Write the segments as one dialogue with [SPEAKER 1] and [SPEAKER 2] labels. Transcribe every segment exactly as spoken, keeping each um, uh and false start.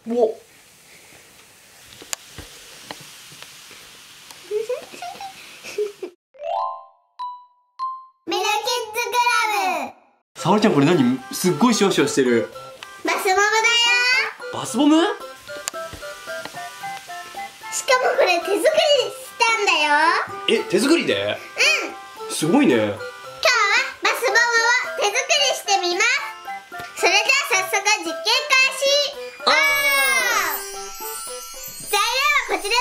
[SPEAKER 1] お
[SPEAKER 2] ミラキッズクラブ。
[SPEAKER 1] 沙織ちゃん、これ何？すっごいシュワシュワしてる。
[SPEAKER 2] バスボムだよ。
[SPEAKER 1] バスボム？
[SPEAKER 2] しかもこれ手作りしたんだよ。
[SPEAKER 1] え、手作りで？
[SPEAKER 2] うん。
[SPEAKER 1] すごいね。
[SPEAKER 2] 今日はバスボムを手作りしてみます。それじゃあ早速実験開始。
[SPEAKER 1] あ
[SPEAKER 2] ー。材料はこちら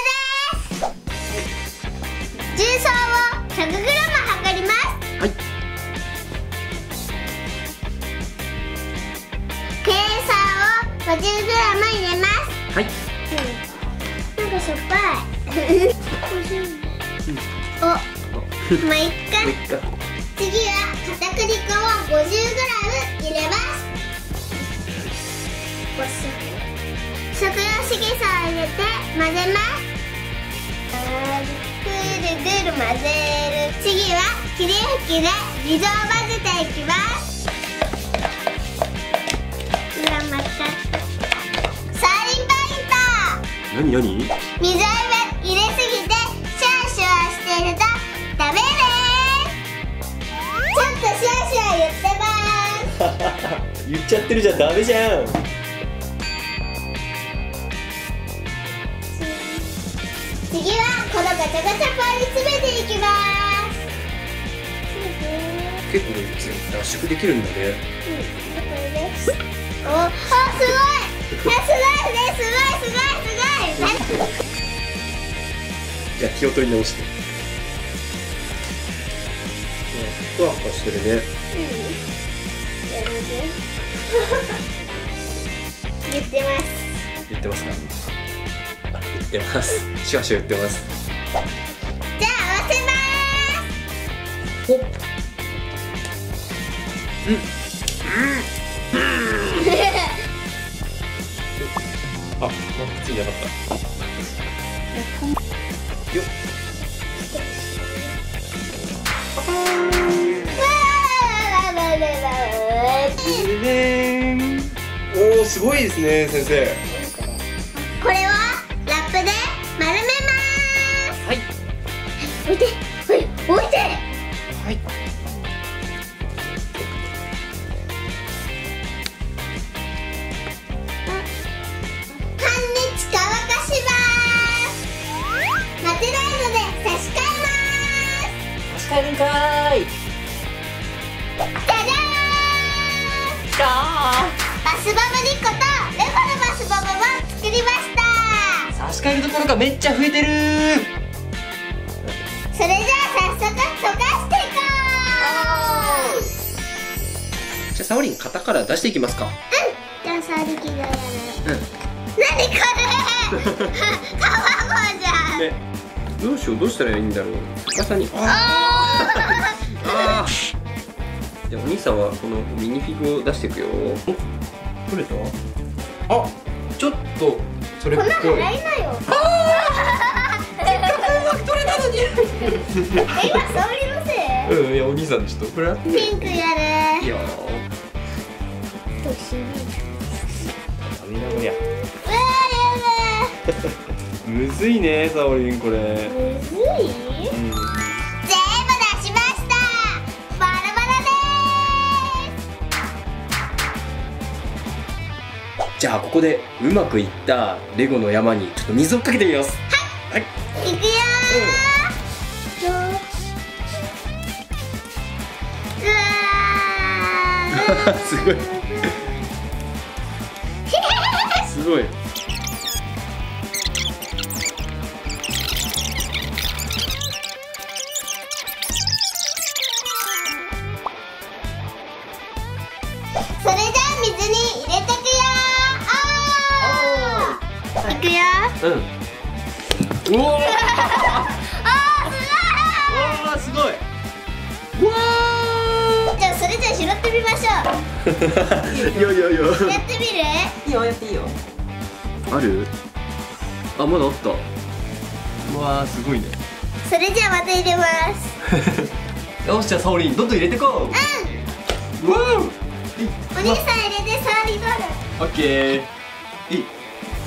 [SPEAKER 2] です。重曹を ひゃくグラム 測ります。
[SPEAKER 1] はい。
[SPEAKER 2] 珪砂を ごじゅうグラム 入れます。
[SPEAKER 1] はい。
[SPEAKER 2] なんかしょっぱい。お、まあいっか。次は片栗粉を ごじゅうグラム 入れます。食用色素を入れて混ぜます。ぐるぐる混ぜる。次は霧吹きで水を混ぜていきます。うわ、またサーリンポイント。
[SPEAKER 1] なになに？
[SPEAKER 2] 水を入れすぎてシュワシュワしてるとダメです。ちょっとシュワシュワ言ってます。
[SPEAKER 1] 言っちゃってるじゃん、ダメじゃん。
[SPEAKER 2] 次はこのガチャガチャパンに詰めていきます。
[SPEAKER 1] 結構脱縮できるんだね。
[SPEAKER 2] うん、これです。お、あ、すごい。あ、すごいね、すごいすごいすごい。
[SPEAKER 1] じゃあ気を取り直して。ふわふわしてるね。
[SPEAKER 2] 言ってます。
[SPEAKER 1] 言ってますか？言ってます。シュワシュワ言ってます。
[SPEAKER 2] じゃあ合わせます。
[SPEAKER 1] ほっ。うん。うん。あ、なんかついなかった。よっ。おお、すごいですね、先生。
[SPEAKER 2] これをラップで丸めます。
[SPEAKER 1] はい。
[SPEAKER 2] 置いて、はい、置いて。
[SPEAKER 1] はい。
[SPEAKER 2] 半日乾かします。待てないので差し替えます。
[SPEAKER 1] 差し替えるんかーい。
[SPEAKER 2] じゃじゃーん。
[SPEAKER 1] きたー。
[SPEAKER 2] バスボムにことレゴのバスボムを作りました。
[SPEAKER 1] 差し替えるところがめっちゃ増えてるー。
[SPEAKER 2] それじゃあ早速溶かしていこう。
[SPEAKER 1] じゃあサオリン、型から出していきますか。
[SPEAKER 2] うん。じゃあサーリキがやる。
[SPEAKER 1] うん。
[SPEAKER 2] 何これ。卵じゃん。
[SPEAKER 1] ね、どうしよう、どうしたらいいんだろう。逆さに。ああ。じゃあお兄さんはこのミニフィグを出していくよ。お、取れた？あ、ちょっとそれっぽい。
[SPEAKER 2] こんな払いなよ。
[SPEAKER 1] せっかくうまく取れたのに。
[SPEAKER 2] え、今沙織のせい？
[SPEAKER 1] うん、いやお兄さんちょっとこれやって。
[SPEAKER 2] ピンクやる。
[SPEAKER 1] いいよ。
[SPEAKER 2] どうしよう。
[SPEAKER 1] ダメだこりゃ。
[SPEAKER 2] うわー、や
[SPEAKER 1] むずいね、サオリンこれ。
[SPEAKER 2] だ。むずい？
[SPEAKER 1] うん。
[SPEAKER 2] 全部出しました。バラバラでーす。
[SPEAKER 1] じゃあここでうまくいったレゴの山にちょっと水をかけてみます。はい。
[SPEAKER 2] いくよー。うわー。
[SPEAKER 1] すごい。すごい。
[SPEAKER 2] それじゃあ水に入れてくよー。おー。いくよー。
[SPEAKER 1] うん。うわ
[SPEAKER 2] あー、すごい。
[SPEAKER 1] ー、すごい。わ
[SPEAKER 2] じゃあそれじゃあ拾ってみましょ
[SPEAKER 1] ー。いやいやいや。
[SPEAKER 2] う。やってみる？
[SPEAKER 3] いいよ、やっていいよ。
[SPEAKER 1] ある？あ、まだあった。うわー、すごいね。
[SPEAKER 2] それじゃあまた入れます。
[SPEAKER 1] よし、じゃあサオリンどんどん入れてこう。
[SPEAKER 2] う
[SPEAKER 1] わー。
[SPEAKER 2] ん。お兄さん入れて、触り取る。
[SPEAKER 1] オッケー。いい。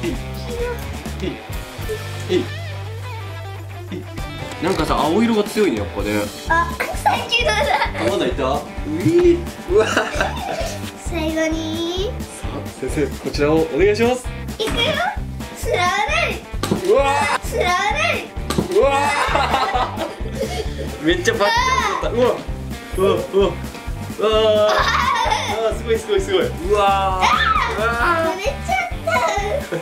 [SPEAKER 1] えいえいえい。なんかさ、青色が強いね、やっぱね。
[SPEAKER 2] あ、先ほどだ。
[SPEAKER 1] あ、まだいた。うい、うわ。
[SPEAKER 2] 最後に
[SPEAKER 1] さあ、先生、こちらをお願いします。
[SPEAKER 2] いくよ。つられ
[SPEAKER 1] うわ
[SPEAKER 2] つられ
[SPEAKER 1] うわめっちゃバッチリだった。うわうわうわうわあー、すごいすごいすごい。うわー、うわ
[SPEAKER 2] 取れちゃった。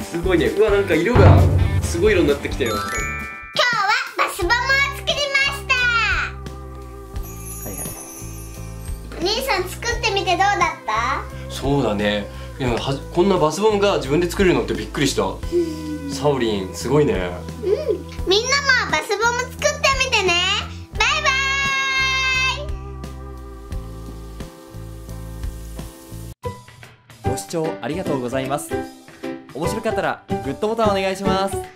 [SPEAKER 1] すごいね。うわ、なんか色がすごい色になってきたよ。
[SPEAKER 2] 今日はバスボムを作りました。
[SPEAKER 1] はいはい。
[SPEAKER 2] お兄さん作ってみてどうだった？
[SPEAKER 1] そうだね。でもはこんなバスボムが自分で作れるのってびっくりした。サオリンすごいね。
[SPEAKER 2] うん、みんなもバスボム作ってみてね。バイバイ。
[SPEAKER 3] ご視聴ありがとうございます。面白かったらグッドボタンお願いします。